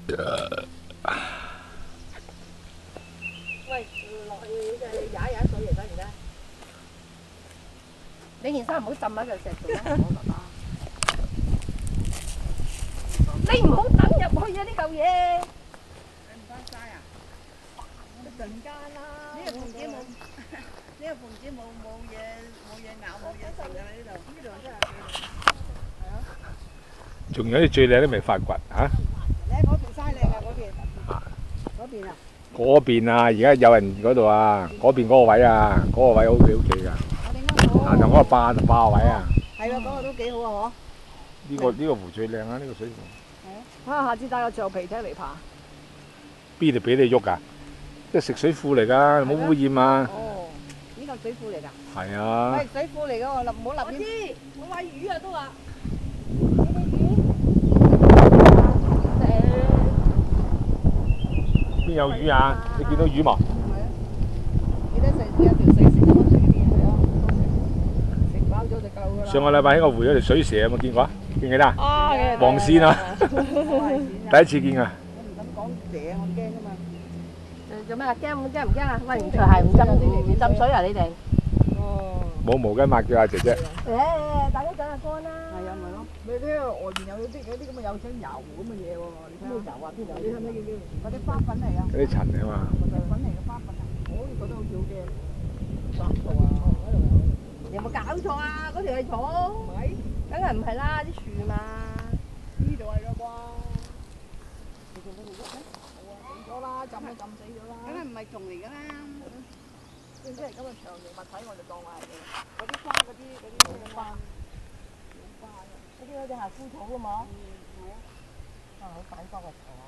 喂，落去踩一水嚟得而家。你件衫唔好浸喺嚿石度啦，你唔好等入去啊！呢嚿嘢。你唔翻晒啊？一陣間啦。呢個鳳姐冇，呢個鳳姐冇嘢咬，冇嘢食㗎啦呢度。呢度真係。係啊。 仲有啲最靚都未發掘嚇。 你喺嗰邊嘥靚啊！嗰邊。嗰邊啊？ 嗰邊啊，而家有人嗰度啊，嗰邊嗰個位啊，嗰個位 OK 㗎。啊，同嗰個霸位啊。 係咯，嗰個都幾好啊！ 嗬。呢個湖最靚啊！呢個水湖。 係啊，下次帶個橡皮艇嚟爬。 邊度俾你喐㗎？即係食水庫嚟㗎，冇污染啊！ 哦，呢個水庫嚟㗎。 係啊。 係水庫嚟㗎喎，唔好立邊。我知，我餵魚啊都話。 邊有魚啊？你見到魚冇？ 係啊。記得上次有條水食咗水邊係咯，食飽咗就夠㗎啦。 上個禮拜喺個湖有條水蛇，有冇見過啊？記唔記得啊？ 啊， 黃鱔啊！第一次見啊！ 我唔敢講蛇，我驚㗎嘛。做咩啊？驚唔驚啊？喂，唔除鞋唔浸水啊？你哋？哦。 冇毛巾抹嘅啊，姐姐。 大家等下乾啦。係啊，咪咯。你睇下外邊有啲咁嘅有請油咁嘅嘢喎，你睇下。咩油啊？邊度？你睇唔睇見？嗰啲花粉嚟啊。 嗰啲塵嚟啊嘛。 粉嚟嘅花粉啊！我好似覺得好似好驚。3度啊！有冇搞錯啊？嗰條係草？唔係。梗係唔係啦，啲樹嘛。呢度係㗎啩？你見到佢喐咩？冇啊，死咗啦！浸死咗啦！梗係唔係蟲嚟㗎啦？即係咁嘅長形物體，我就當係嗰啲花嗰啲咩花？嗰啲好似夏枯草㗎嘛？係啊。啊，好反光嘅草啊！